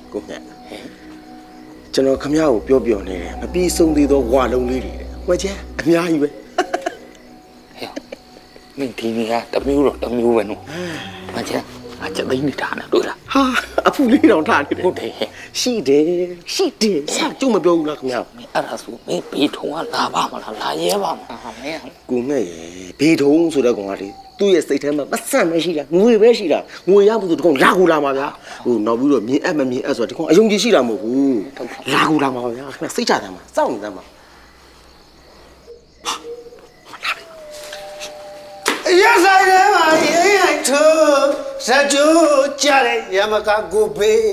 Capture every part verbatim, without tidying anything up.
ကိုငှက်ကျွန်တော်ခမရကိုပြောပြောနေတယ်မပြီးဆုံးသေးသောဝါလုံးလေးတွေဝဲချဲအများကြီးပဲဟဲ့မင်းဒီနေ့ကတမျိုးတော့တမျိုးပဲနော်ဝဲချဲငါချက်သိမ်းနေတာနဲ့တွေ့လားဟာအဖူလေးတောင်ထားနေတယ်ဟုတ်တယ်ရှိတယ်ရှိတယ်စကြုံမပြောဘူးလားခမရအဲ့ဒါဆိုမင်းဘေးထုံကလာပါမလားလာရဲပါမလားဟာမင်းကိုငှက်ရေဘေးထုံဆိုတဲ့ကောင်ကလေသူ့ရဲ့စိတ်ထဲမှာပတ်စံမရှိတာငွေပဲရှိတာငွေရဖို့ဆိုတကောင်လာကူလာမှာဗျာဟိုနောက်ပြီးတော့မြင်အပ်မမြင်အပ်ဆိုတော့တကောင်အယုံကြည်ရှိတာမဟုတ်ဘူးလာကူလာမှာဗျာခဏစိတ်ချတယ်မှာစောင့်နေတယ်မှာရဆိုင်တယ်မှာရေးရိုက်ထိုးဇာကျိုးကြတဲ့ရမကကိုဘေး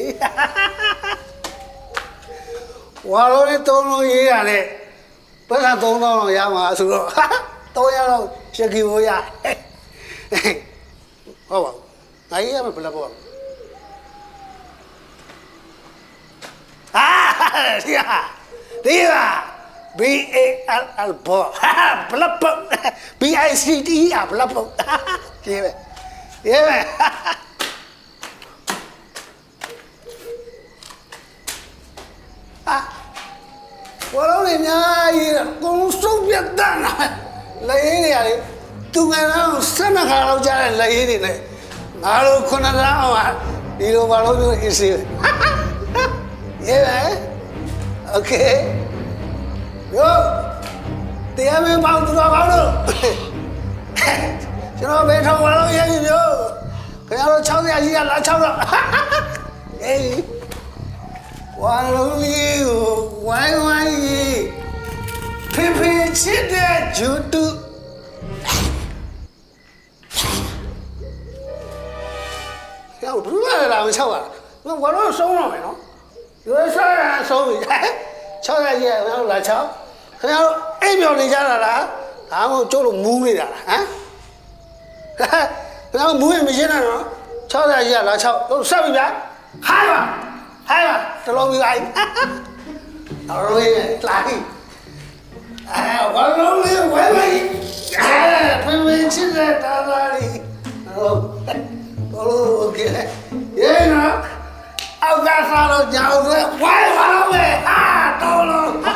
ဝါလို့တုံးလုံးရေးရတယ်ပတ်စံသုံးသောင်းလောက်ရမှာဆိုတော့သုံးရတော့ရှက်ကီဘိုးရဟုတ်ပါငါရေးရမယ်ဘယ်လိုပေါ့အာဒီဟာဒီဟာ B A L L ဘောဘလပ်ပေါ့ B I C T E ဘလပ်ပေါ့ရေးမယ်ရေးမယ်အာဘောလုံးနေများရေးကုန်းစုပ်ပြတ်တန်းလာလေရင်းနေရတယ်သူငယ်တော့ဆက်နှခါလောက်ကြားတဲ့လေရင်းနေနဲ့ငါတို့ခုနကအောင်ဟာဒီလိုဘာလို့မျိုးအစ်စီရေးမယ်โอเคယောတရားမင်းပေါင်းသူတော်ကောင်းလို့ကျွန်တော်ဘေးထောင်ဘာလို့ရေးပြီမျိုးခင်ဗျားတို့၆၀ကြီးကလာ၆တော့အေးဝါလုံးလေးကိုဝိုင်းဝိုင်းကြီးဖေးဖေးချစ်တဲ့ဂျူတူယောဘူးလာမချောက်ပါငါဘာလို့ဆုံးတော့မယ်နော်ရွေးစားရဆုံးပြီ၆၀ကြီးကငါတို့လာ၆ခင်ဗျားတို့အိမ်ပြောနေကြတာလားဒါမှမဟုတ်ကျိုးလို့မူးနေတာလားဟမ်ခင်ဗျားတို့မူးရင်မရှင်းနဲ့နော်၆၀ကြီးကလာ၆တို့ဆက်ပြီဗျာဟိုင်းပါဟိုင်းပါတလုံးပြီးပါတော်လေးလာပြီအဲဘာလို့လဲဝဲဝဲအဲဖေးဖေးချစ်တဲ့တာတာလေးဟုတ်တော်လို့โอเคရေနော်အောက်ကစားတော့ကြောက်တယ်ဝိုင်းပါတော့ပဲဟာတော်လို့ဟာ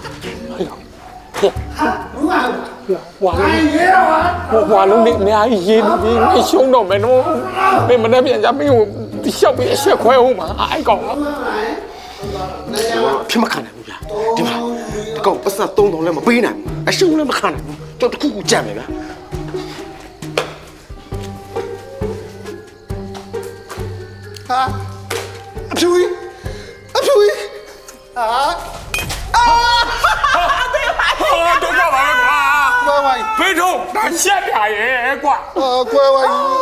ဘူးပါဝါလုံးဝါလုံးလေးအများကြီးရေးနေပြီရှုံးတော့မယ်နော်မင်းမနေ့ပြန်ကြမင်းကိုရှောက်ပြီးအဆက်ခွဲအောင်ပါအဲ့ကောင်ဖြစ်မခံနိုင်ဘူးဗျာဒီမှာဒီကောင်ပတ်စံသုံးထောင်လည်းမပေးနိုင်ဘူးအရှုံးလည်းမခံနိုင်ဘူးကြောက်တစ်ခုခုကြံမယ်ဗျာဟာအဖြူကြီးအဖြူကြီးဟာအာ哦，都干嘛了瓜？ 乖乖， 肥虫，咱下边耶瓜。 啊，乖乖。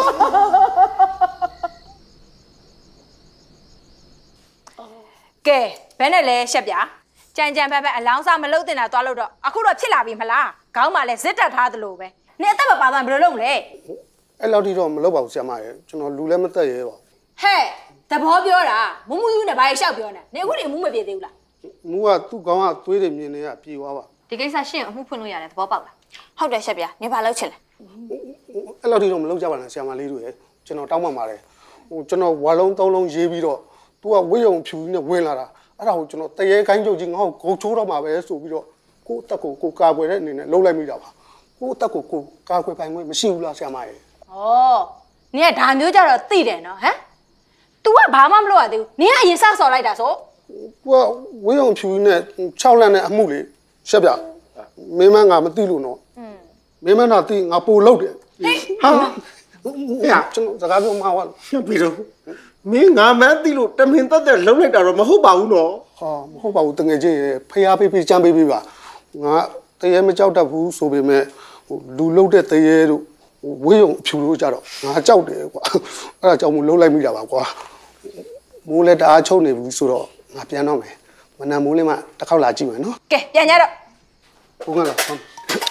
ကဲဘယ်နဲ့လဲရှက်ပြကြံကြံဖက်ဖက်အလောင်းစားမလုပ်တင်တာသွားလို့တော့အခုတော့ဖြစ်လာပြီမလားခေါင်းမှာလဲဇစ်တက်ထားသလိုပဲနေအသက်မပါသွားဘယ်လိုလုပ်မလဲအဲ့လောက်ထိတော့မလုပ်ပါဘူးဆရာမရေကျွန်တော်လူလည်းမသက်ရဲပါဘူးဟဲ့သဘောပြောတာမူးမူးယူနဲ့ဘာရှောက်ပြောနေနေအခုနေမူးမပြေသေးဘူးလားမူးကသူ့ခေါင်းကသွေးတွေမြင်နေရပြေသွားပါဒီကိစ္စရှင်းအမှုဖွင့်လို့ရတယ်သဘောပေါက်လားဟုတ်တယ်ရှက်ပြနေဘာလုပ်ချင်လဲအဲ့လောက်ထိတော့မလုပ်ကြပါနဲ့ဆရာမလေးတို့ရေကျွန်တော်တောင်းပန်ပါတယ်ဟိုကျွန်တော်ဝါလုံးသုံးလုံးရေးပြီးတော့သူကဝိယုံဖြူနဲ့ဝင်လာတာအဲ့ဒါကိုကျွန်တော်တရေခိုင်းကြုတ်ကြီးငါ့ကိုဂုံချိုးတော့မှာပဲဆိုပြီးတော့ကိုယ့်အသက်ကိုကိုကာကွယ်တဲ့အနေနဲ့လှုပ်လိုက်မိတာပါကိုယ့်အသက်ကိုကိုကာကွယ်ပိုင်ခွင့်မရှိဘူးလားဆရာမရေဩနင်ကဒါမျိုးကြတော့သိတယ်နော်ဟမ် तू ကဘာမှမလုပ်ရသေးဘူးနင်ကအရင်စဆော်လိုက်တာဆိုကိုကဝိယုံဖြူနဲ့၆လနဲ့အမှုလေရှက်ပြမင်းမငါမသိလို့နော်မင်းမနာသိငါပို့လို့တယ်ဟာဟာကျွန်တော်စကားပြောမှာပါပြီးတော့မင်းငါမန်းသိလို့တမင်တက်တက်လုံးလိုက်တာတော့မဟုတ်ပါဘူးနော်ဟာမဟုတ်ပါဘူးတငယ်ချင်းရေဖျားဖေးဖေးကြမ်းပေးပေးပါငါတရေမကြောက်တတ်ဘူးဆိုပေမဲ့ဟိုလူလုံးတဲ့တရေတို့ဝေးရုံအဖြူလို့ကြတော့ငါကြောက်တယ်ကွာအဲ့ဒါကြောင့်မို့လုံးလိုက်မိတာပါကွာမိုးလည်းတအားချုပ်နေဘူးဆိုတော့ငါပြန်တော့မယ်မနက်မိုးလေးမှတစ်ခေါက်လာကြည့်မယ်နော်ကဲပြန်ကြတော့ဘုန်းကလာဟဲ့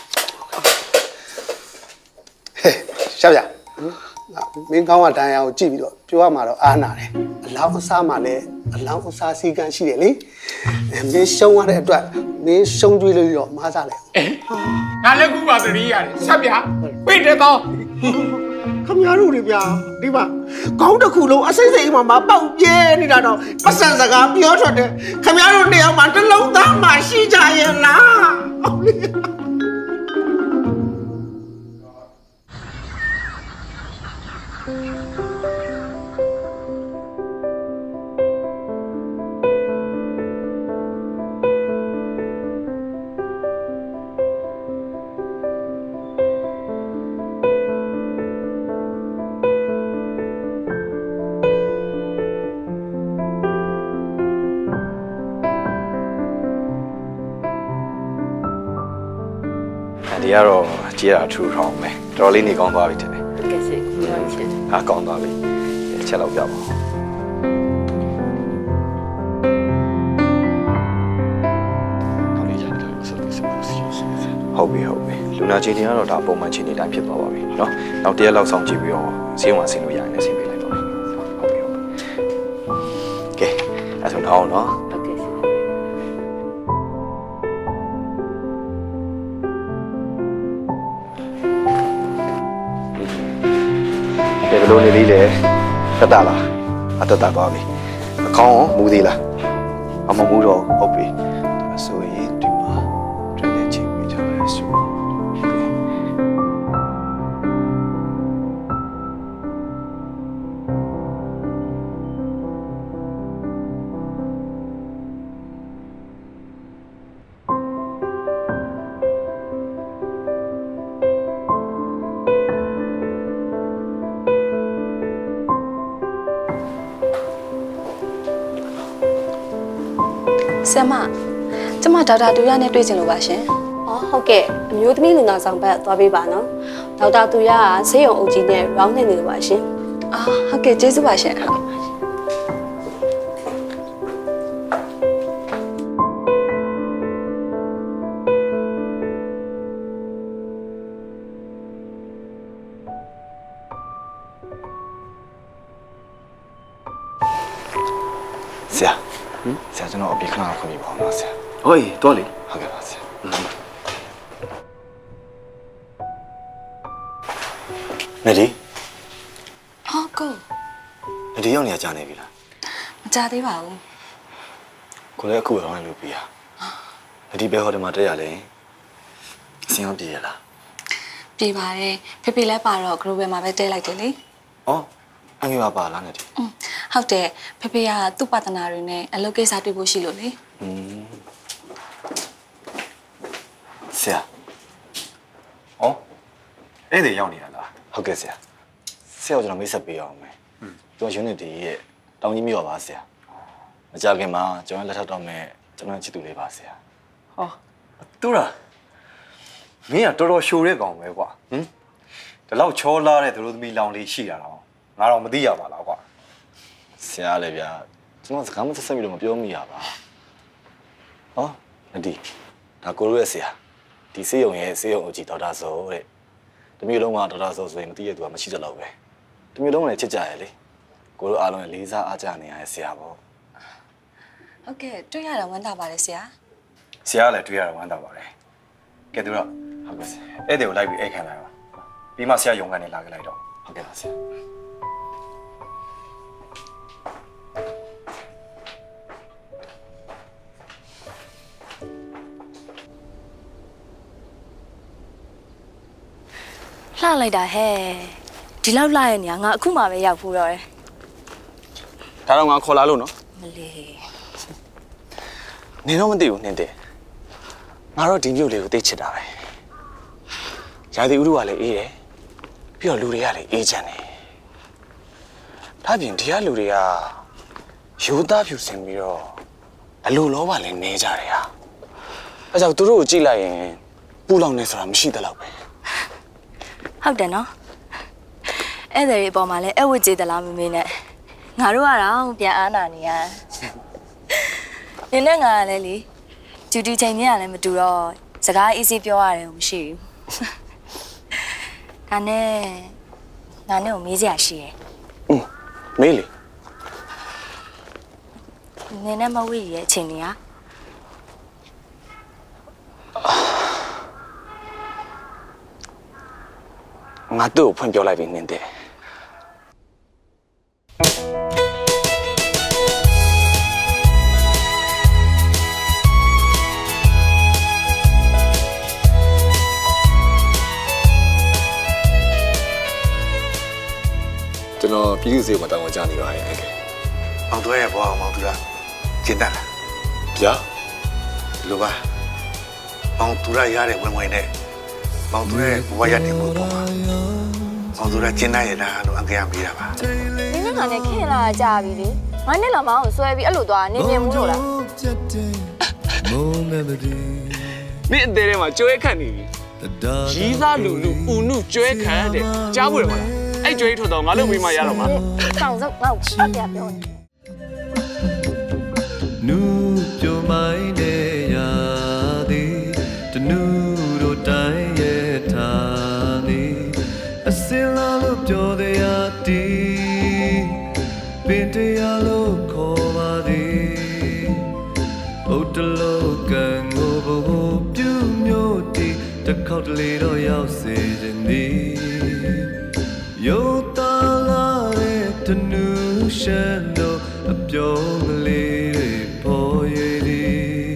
ရှာပြမင်းကောင်းကတန်ရာကိုကြည့်ပြီးတော့ပြောရမှာတော့အားနာတယ်အလောင်းအစားမှလည်းအလောင်းအစားစီကံရှိတယ်လေမင်းရှုံးရတဲ့အတွက်မင်းရှုံးကြွေးလို့တော့မားစားလိုက်ငါလည်းကူပါသတိရတယ်ဆက်ပြပိတ်တဲ့ကောင်းခမရတို့တွေဗျာဒီမှာခေါင်းတစ်ခုလုံးအစိမ့်စိမ့်မှမပေါက်ပြဲနေတာတော့ပတ်စံစကားပြောထွက်တယ်ခမရတို့နှစ်ယောက်မှတစ်လုံးသားမှရှိကြရဲ့လားဒီကတော့ကြေးရထူထောင်မယ်တော်လေးနေကောင်းသွားပြီထင်တယ်ဟုတ်ကဲ့စေကိုရောချစ်ဟာကောင်းသွားပြီချက်လောက်ပြပါဦးဟုတ်ပြီဟုတ်ပြီလူနာချင်းတွေကတော့ဒါပုံမှန်ချင်းတွေတိုင်းဖြစ်သွားပါပြီเนาะနောက်တရက်လောက်ဆောင်ကြည့်ပြီးတော့ဈေးဝါဆင်းလို့ရရင်လည်းဆင်းပေးလိုက်ပါမယ်ဟုတ်ပြီဟုတ်ပြီကဲအဲ့ဆိုတော့เนาะဟုတ်ကဲ့စေဘယ်လိုနေသေးလဲတက်တာလားအတက်တာသွားပြီအကောင်းမူသေးလားအမမူတော့ဟုတ်ပြီအဆိုရင်ဒီမှာတွေ့တဲ့ချိန်ပြီးကြရဲဆိုဆရာမကျမဒေါက်တာတူရနဲ့တွေ့ချင်လို့ပါရှင်။အော်ဟုတ်ကဲ့အမျိုးသမီးလူနာဆောင်ဘက်သွားပေးပါနော်။ဒေါက်တာသူရကဆေးရုံအုပ်ကြီးနဲ့ round နေနေလို့ပါရှင်အာဟုတ်ကဲ့ကျေးဇူးပါရှင်ဟုတ်ဆရာဆရာကျွန်တော်အပြေခဏခွင့်ပြပါဦးနော်ဆရာဟေးတော်လေဟုတ်ကဲ့ပါဆရာနေဒီအော်ကိုနေဒီရောက်နေကြနေပြီလားမကြသေးပါဘူးကိုလည်းအခုပဲဟောင်းလို့ပြရနေဒီဘယ်ဟောတယ်မှာတက်ရလဲအစင်းအောင်ပြရလားပြေပါတယ်ဖေဖေလည်းပါတော့ group မှာပဲတဲလိုက်တယ်လေဩအငယ်ပါပါလားနေဒီอืมဟုတ်တယ်ဖေဖေကသူ့ပါတနာတွေနဲ့အလုပ်ကိစ္စတွေ့ဖို့ရှိလို့လေอืมဆရာဩအဲ့ဒီရောက်နေရလားဟုတ်ကဲ့ဆရာဆရာကျွန်တော်မိတ်ဆက်ပေးအောင်မယ်อืมသူက unity ရဲ့တောင်းကြီးမြို့ပါဆရာမကြခင်မှာကျွန်တော်လက်ထပ်တော့မယ်ကျွန်တော်ချစ်သူလေးပါဆရာဟောတူလားမင်းကတော်တော်ရှိုးတဲ့ကောင်ပဲကွာဟင်ဒီလောက်ချောလာတဲ့သူတို့သမီးလောင်လေးရှိတာတော့ငါတော့မသိရပါလားကွာဆရာလည်းဗျာကျွန်တော်စကားမဆက်ဆက်ပြီးတော့မပြောမိရပါဟောနဒီဒါကိုရိုးရဲ့ဆရာဒီစေးရုံရဲ့စေးရုံအကြီးဒေါက်တာစောတဲ့တမျိုးလုံးကဒေါက်တာစောဆိုရင်မသိရသူကမရှိတော့ပဲတမျိုးလုံးကလည်းချစ်ကြရလေကိုရိုးအားလုံးလေးစားအားကြနေရတဲ့ဆရာပေါ့ဟုတ်ကဲ့တွေ့ရတာဝမ်းသာပါတယ်ဆရာဆရာလည်းတွေ့ရတာဝမ်းသာပါတယ်ကဲသူတော့ဟုတ်ကဲ့ဆရာအဲ့ဒီကိုလိုက်ပြီးအိတ်ခံလိုက်အောင်ပြီးမှဆရာယုံကနေလာခဲ့လိုက်တော့ဟုတ်ကဲ့ပါဆရာလှလိုက်တာဟဲ့ဒီလောက်လှရဲ့နေရာငါအခုမှပဲရောက်ဖို့တော့တယ်ဒါတော့ငါခေါ်လာလို့နော်မလေးနေတော့မသိဘူးနင်းတယ်ငါတော့ဒီမြို့လေးကိုသိချစ်တာပဲရာသီဥတုကလည်းအေးတယ်ပြီးတော့လူတွေကလည်းအေးချမ်းတယ်ဒါပြင်ဒီကလူတွေကရိုးသားဖြူစင်ပြီးတော့အလိုလောပါလည်းနေကြတယ်ဟာအဲကြောင့်သူတို့ကိုကြည့်လိုက်ရင်ပူလောင်နေဆိုတာမရှိသလောက်ပဲဟုတ်တယ်နော်အဲ့ဒါတွေအပေါ်မှာလည်းအဝတ်ကြေးတလားမမေးနဲ့ငါတို့ကတော့ပြန်အားနာနေရနင်းနဲ့ငါကလည်းလေဂျူတီချိန်မြင်ရလည်းမတူတော့စကားအေးဆေးပြောရတယ်မရှိဘူးဒါနဲ့နာနဲ့ကိုမေးစရာရှိတယ်อืมမေးလေနင်းနဲ့မဝေ့ရဲ့အချိန်တွေကငါတို့ကိုဖွင့်ပြောလိုက်ပြီနင်းတယ်စေမှာတောင်းကြနေပါရဲ့အဲ့ကဲမောင်တို့ရဲ့ဘွားမောင်တို့ကကျင်းတတ်လားဗျာဒီလိုပါမောင်တို့ရရတဲ့ဝင်ဝင်နဲ့မောင်တို့ရဲ့ဘွားရတဲ့ကိုပေါ့မောင်တို့ကကျင်းတတ်ရလားလို့အကြံပေးတာပါနင်းကလည်းခင်လာကြပြီလေငါနဲ့လာမအောင်ဆွဲပြီးအဲ့လိုသွားနေမြင်မှုလို့လားမင်းအသေးထဲမှာကျွဲခန့်နေပြီရီးစားလူလူဥနုကျွဲခန့်တဲ့ကြားဖို့ရမလားအဲ့ကျွဲထွက်တော့ငါလုပ်ပြီးမှရတော့မှာတောင်စုပ်ငါ့ကိုအပြပြောနေနူပြမိုင်းတဲ့ရာသည်တနူတို့တိုင်းရဲ့ထားနေအစင်လာလို့ပြောတဲ့ရာတီပင်တရားလို့ခေါ်ပါသည်ဘုဒ္ဓလောကံကိုဘဟုပြုမျိုးတီတစ်ခေါက်တလေတော့ရောက်စေခြင်းသည်ယောတာလာတဲ့တနူရှန်တို့အပြောကလေးတွေပေါ်ရည်သည်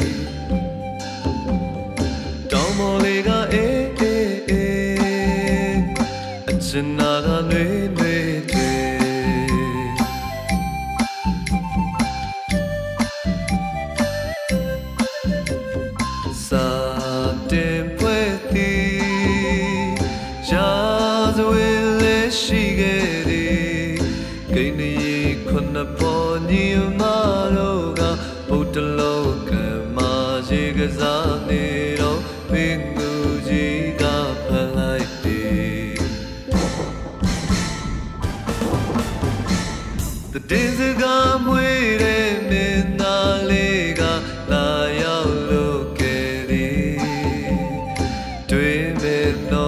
တောင်ပေါ်လေးကအေးအေးအေးအချင်နာကနှွေးနှွေးတွေစာတင်ပွဲသည်ရာဇဝေလေးရှိခဲ့သည်ကိန်းကြီးခုနှစ်ပေါ်ညီမတို့ကဘုဒ္ဓလောကမှာရေကစားနေတော့ပင်သူကြီးကဖန်လိုက်သည်တေစကမွေတဲ့မင်းသားလေးကလာရောက်လို့ခဲ့သည်တွေ့မဲ့တော့